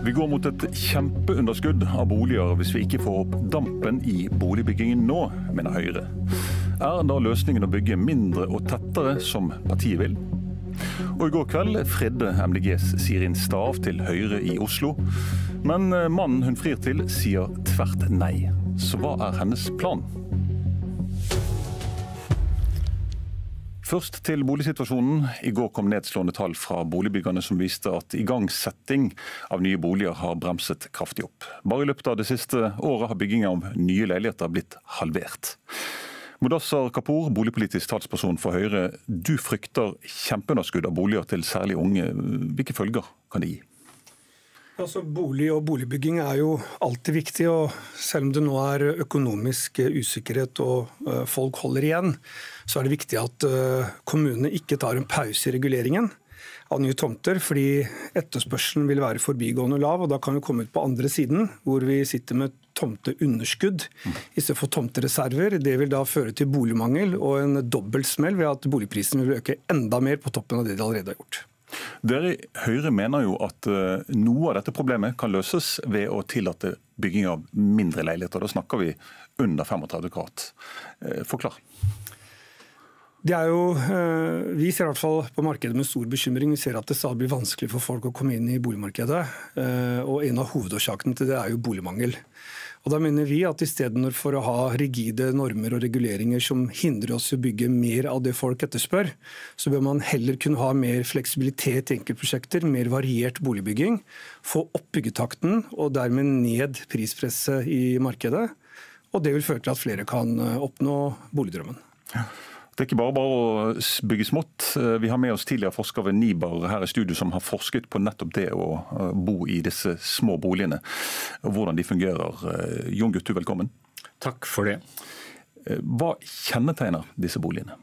Vi går mot et kjempeunderskudd av boliger hvis vi ikke får opp dampen i boligbyggingen nå, mener Høyre. Er da løsningen å bygge mindre og tettere som partiet vil? Og i går kveld fredde MDGs Sirin Stav til Høyre i Oslo. Men mannen hun frir til sier tvert nei. Så hva er hennes plan? Først til boligsituasjonen. I går kom nedslående tall fra boligbyggerne som viste at igangsetting av nye boliger har bremset kraftig opp. Bare i løpet av det siste året har byggingen av nye leiligheter blitt halvert. Mudassar Kapur, boligpolitisk talsperson for Høyre. Du frykter kjempeunderskudd av boliger til særlig unge. Hvilke følger kan det gi? Altså, bolig og boligbygging er jo alltid viktig, og selv om det nå er økonomisk usikkerhet og folk holder igjen, så er det viktig at kommunene ikke tar en pause i reguleringen av nye tomter, fordi etterspørselen vil være forbigående lav, og da kan vi komme ut på andre siden, hvor vi sitter med tomteunderskudd i stedet for tomtereserver. Det vil da føre til boligmangel og en dobbeltsmell ved at boligprisen vil øke enda mer på toppen av det de allerede har gjort. Dere i Høyre mener jo at noe av dette problemet kan løses ved å tillate bygging av mindre leiligheter. Da snakker vi under 35 kvadrat. Forklar. Det er jo, vi ser i hvert fall på markedet med stor bekymring. Vi ser at det stadig blir vanskelig for folk å komme inn i boligmarkedet. Og en av hovedårsakene til det er jo boligmangel. Og da mener vi at i stedet for å ha rigide normer og reguleringer som hindrer oss i å bygge mer av det folk etterspør, så bør man heller kunne ha mer fleksibilitet i enkeltprosjekter, mer variert boligbygging, få opp byggetakten og dermed ned prispresset i markedet. Og det vil føre til at flere kan oppnå boligdrømmen. Ja. Det er ikke bare å bygge smått. Vi har med oss tidligere forsker ved Nibar her i studio som har forsket på nettopp det å bo i disse små boligene, og hvordan de fungerer. Jon Guttu, velkommen. Takk for det. Hva kjennetegner disse boligene?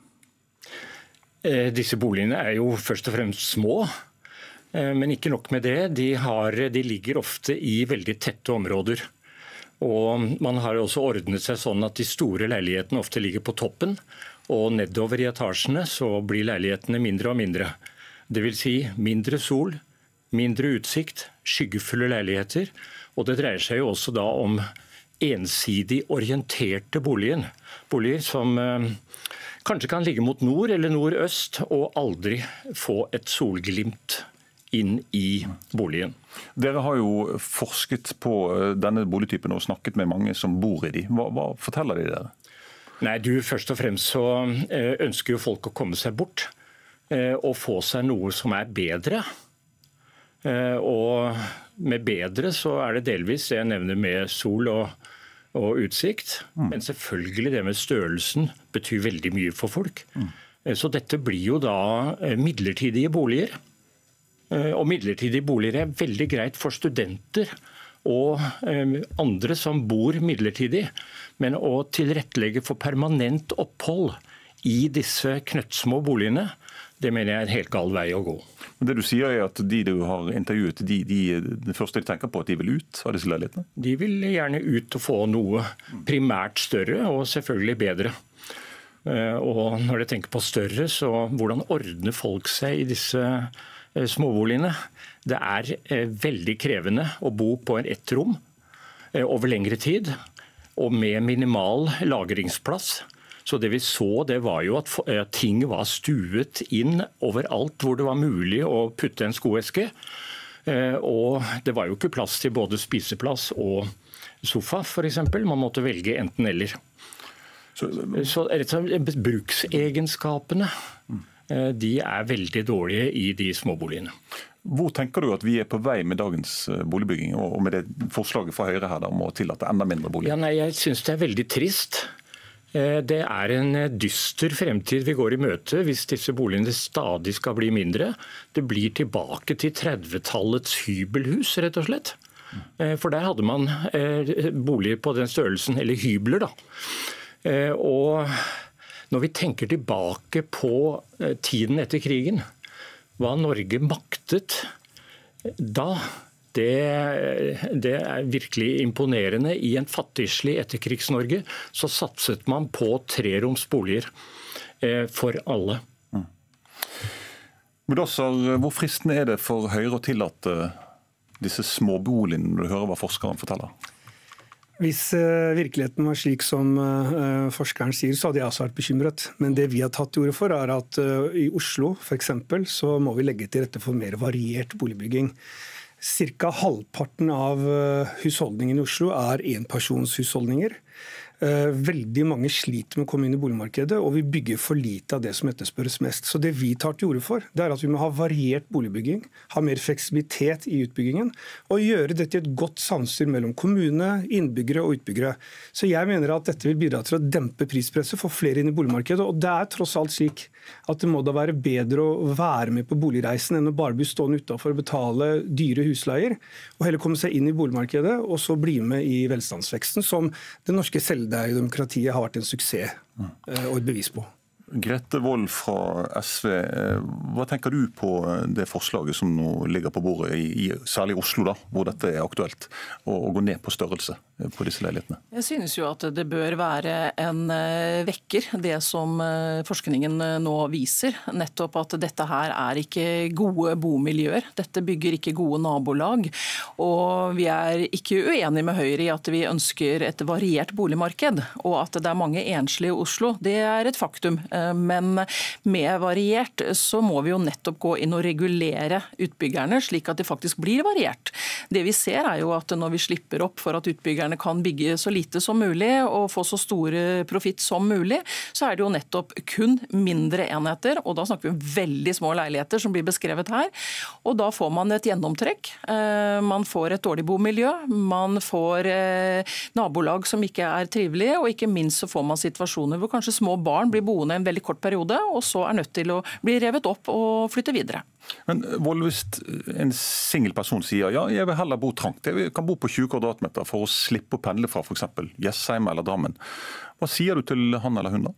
Disse boligene er jo først og fremst små, men ikke nok med det. De ligger ofte i veldig tette områder. Og man har også ordnet seg sånn at de store leilighetene ofte ligger på toppen, og nedover i etasjene så blir leilighetene mindre og mindre. Det vil si mindre sol, mindre utsikt, skyggefulle leiligheter. Og det dreier seg jo også da om ensidig orienterte boliger. Boliger som kanskje kan ligge mot nord eller nordøst, og aldri få et solglimt inn i boligen. Dere har jo forsket på denne boligtypen og snakket med mange som bor i de. Hva forteller de dere? Nei, først og fremst så ønsker jo folk å komme seg bort og få seg noe som er bedre. Og med bedre så er det delvis det jeg nevner med sol og utsikt. Men selvfølgelig det med størrelsen betyr veldig mye for folk. Så dette blir jo da midlertidige boliger. Og midlertidige boliger er veldig greit for studenter og andre som bor midlertidig, men å tilrettelegge for permanent opphold i disse knøttsmå boligene, det mener jeg er en helt gal vei å gå. Men det du sier er at de du har intervjuet, det første de tenker på at de vil ut av disse leilighetene? De vil gjerne ut og få noe primært større og selvfølgelig bedre. Og når de tenker på større, så hvordan ordner folk seg i disse småboligene? Det er veldig krevende å bo på ett rom over lengre tid, og med minimal lagringsplass. Så det vi så, det var jo at ting var stuet inn overalt hvor det var mulig å putte en skoeske. Og det var jo ikke plass til både spiseplass og sofa, for eksempel. Man måtte velge enten eller. Så bruksegenskapene, de er veldig dårlige i de småboligene. Hvor tenker du at vi er på vei med dagens boligbygging, og med det forslaget fra Høyre her om å tillate enda mindre boliger? Ja, jeg synes det er veldig trist. Det er en dyster fremtid vi går i møte hvis disse boligene stadig skal bli mindre. Det blir tilbake til 30-tallets hybelhus, rett og slett. For der hadde man boliger på den størrelsen, eller hybler da. Og når vi tenker tilbake på tiden etter krigen, hva Norge maktet da, det er virkelig imponerende. I en fattigslig etterkrigs-Norge så satset man på treromsboliger for alle. Mudassar, hvor fristende er det for Høyre å tillate disse småboligene, når du hører hva forskeren forteller? Hvis virkeligheten var slik som forskeren sier, så hadde jeg også vært bekymret. Men det vi har tatt til orde for, er at i Oslo for eksempel, så må vi legge til rette for mer variert boligbygging. Cirka halvparten av husholdningene i Oslo er enpersonshusholdninger. Veldig mange sliter med å komme inn i boligmarkedet, og vi bygger for lite av det som etterspørres mest. Så det vi tar til orde for, det er at vi må ha variert boligbygging, ha mer fleksibilitet i utbyggingen, og gjøre dette i et godt samspill mellom kommune, innbyggere og utbyggere. Så jeg mener at dette vil bidra til å dempe prispresset, få flere inn i boligmarkedet, og det er tross alt slik at det må da være bedre å være med på boligreisen enn å bare bli stående utenfor og betale dyre husleier, og heller komme seg inn i boligmarkedet, og så bli med i velstandsveksten, som det norske demokratiet har vært en suksess og et bevis på. Grete Wold fra SV, hva tenker du på det forslaget som nå ligger på bordet, særlig i Oslo, da, hvor dette er aktuelt, å gå ned på størrelse på disse leilighetene? Jeg synes jo at det bør være en vekker, det som forskningen nå viser. Nettopp at dette her er ikke gode bomiljøer. Dette bygger ikke gode nabolag. Og vi er ikke uenige med Høyre i at vi ønsker et variert boligmarked, og at det er mange enslige i Oslo. Det er et faktum. Men med variert så må vi jo nettopp gå inn og regulere utbyggerne, slik at det faktisk blir variert. Det vi ser er jo at når vi slipper opp for at utbyggerne kan bygge så lite som mulig og få så store profitt som mulig, så er det jo nettopp kun mindre enheter, og da snakker vi om veldig små leiligheter som blir beskrevet her. Og da får man et gjennomtrekk. Man får et dårlig bomiljø, man får nabolag som ikke er trivelige, og ikke minst så får man situasjoner hvor kanskje små barn blir boende en veldig kort periode, og så er nødt til å bli revet opp og flytte videre. Men Wold, hvis en singel person sier ja, jeg vil heller bo trangt, jeg kan bo på 20 kvadratmeter for å slippe å pendle fra for eksempel Jessheim eller Drammen. Hva sier du til han eller hun da?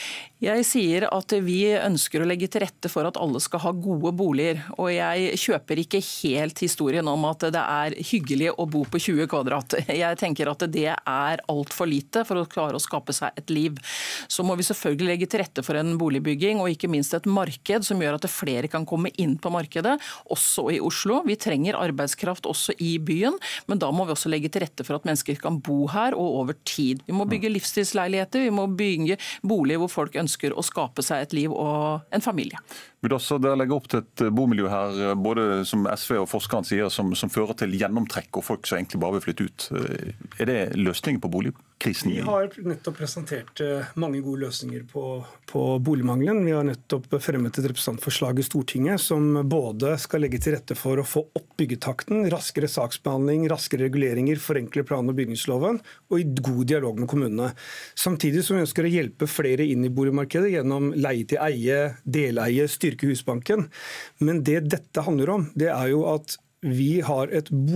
Jeg sier at vi ønsker å legge til rette for at alle skal ha gode boliger. Og jeg kjøper ikke helt historien om at det er hyggelig å bo på 20 kvadrat. Jeg tenker at det er alt for lite for å klare å skape seg et liv. Så må vi selvfølgelig legge til rette for en boligbygging, og ikke minst et marked som gjør at flere kan komme inn på markedet, også i Oslo. Vi trenger arbeidskraft også i byen, men da må vi også legge til rette for at mennesker kan bo her og over tid. Vi må bygge livsstilsleiligheter, vi må bygge boliger hvor folk ønsker å skape seg et liv og en familie. Vil også dere legge opp til et bomiljø her, både som SV og forskeren sier, som fører til gjennomtrekk og folk som egentlig bare vil flytte ut? Er det løsningen på boligkrisen? Vi har nettopp presentert mange gode løsninger på boligmangelen. Vi har nettopp fremmet et representantforslag i Stortinget som både skal legge til rette for å få opp byggetakten, raskere saksbehandling, raskere reguleringer, forenkle plan- og bygningsloven, og i god dialog med kommunene. Samtidig som vi ønsker å hjelpe flere inn i boligmarkedet gjennom leie til eie, deleie, styrke Husbanken. Men det dette handler om, det er jo at vi har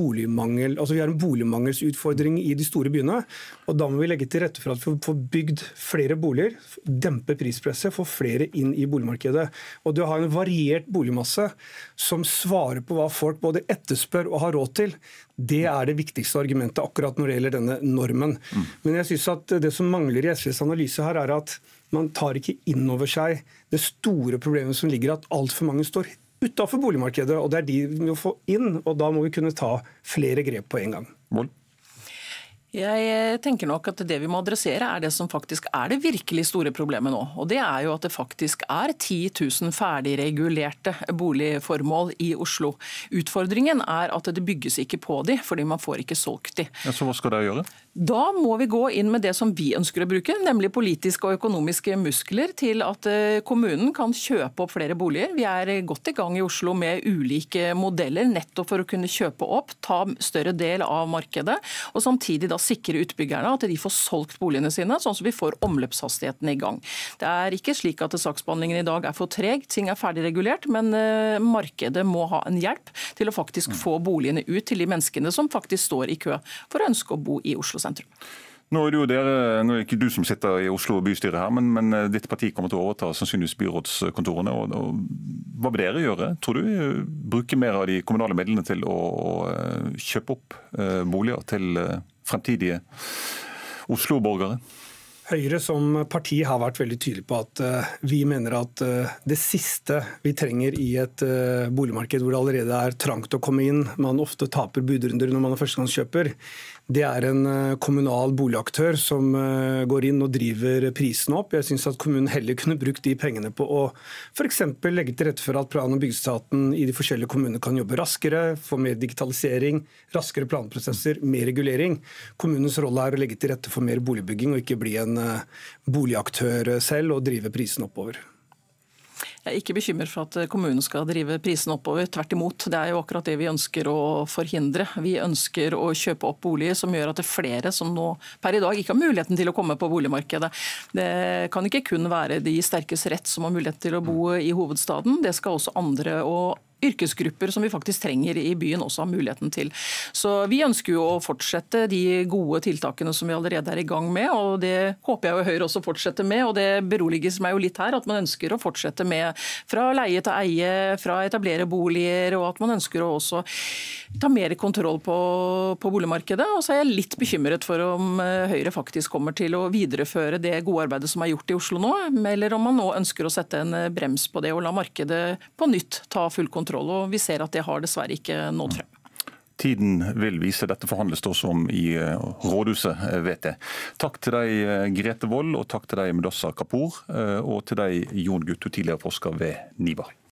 en boligmangelsutfordring i de store byene, og da må vi legge til rette for at vi får bygd flere boliger, dempe prispresset, få flere inn i boligmarkedet. Og det å ha en variert boligmasse som svarer på hva folk både etterspør og har råd til, det er det viktigste argumentet akkurat når det gjelder denne normen. Men jeg synes at det som mangler i SVs analyse her, er at man tar ikke inn over seg det store problemet som ligger at alt for mange står utenfor boligmarkedet, og det er de vi må få inn, og da må vi kunne ta flere grep på en gang. Wold? Jeg tenker nok at det vi må adressere er det som faktisk er det virkelig store problemet nå. Og det er jo at det faktisk er 10 000 ferdigregulerte boligformål i Oslo. Utfordringen er at det bygges ikke på de, fordi man får ikke solgt de. Ja, så hva skal dere gjøre? Da må vi gå inn med det som vi ønsker å bruke, nemlig politiske og økonomiske muskler til at kommunen kan kjøpe opp flere boliger. Vi er godt i gang i Oslo med ulike modeller, nettopp for å kunne kjøpe opp, ta større del av markedet, og samtidig da sikre utbyggerne at de får solgt boligene sine, sånn at vi får omløpshastigheten i gang. Det er ikke slik at saksbehandlingen i dag er for treg, ting er ferdig regulert, men markedet må ha en hjelp til å faktisk få boligene ut til de menneskene som faktisk står i kø for å ønske å bo i Oslo sentrum. Nå er det jo nå er ikke du som sitter i Oslo bystyret her, men ditt parti kommer til å overta sannsynligvis byrådskontorene. Og hva vil dere gjøre? Tror du bruke mer av de kommunale midlene til å kjøpe opp boliger til fremtidige Oslo-borgere? Høyre som parti har vært veldig tydelig på at vi mener at det siste vi trenger i et boligmarked hvor det allerede er trangt å komme inn, man ofte taper budrunder når man er førstegangskjøper, det er en kommunal boligaktør som går inn og driver prisene opp. Jeg synes at kommunen heller kunne brukt de pengene på å for eksempel legge til rette for at plan- og byggestaten i de forskjellige kommunene kan jobbe raskere, få mer digitalisering, raskere planprosesser, mer regulering. Kommunens rolle er å legge til rette for mer boligbygging og ikke bli en boligaktør selv og drive prisen oppover. Jeg er ikke bekymret for at kommunen skal drive prisen oppover. Tvert imot, det er jo akkurat det vi ønsker å forhindre. Vi ønsker å kjøpe opp boliger som gjør at det er flere som nå per i dag ikke har muligheten til å komme på boligmarkedet. Det kan ikke kun være de sterkes rett som har mulighet til å bo i hovedstaden. Det skal også andre og yrkesgrupper som vi faktisk trenger i byen også ha muligheten til. Så vi ønsker jo å fortsette de gode tiltakene som vi allerede er i gang med, og det håper jeg jo Høyre også fortsetter med, og det beroliges meg jo litt her at man ønsker å fortsette med fra leie til eie, fra etablere boliger, og at man ønsker å også ta mer kontroll på boligmarkedet. Og så er jeg litt bekymret for om Høyre faktisk kommer til å videreføre det gode arbeidet som er gjort i Oslo nå, eller om man nå ønsker å sette en brems på det og la markedet på nytt ta full kontroll. Og vi ser at det har dessverre ikke nådd frem. Tiden vil vise. Dette forhandles også om i rådhuset, vet jeg. Takk til deg, Grete Wold, og takk til deg, Mudassar Kapur, og til deg, Jon Gutto, tidligere forsker ved NIBR.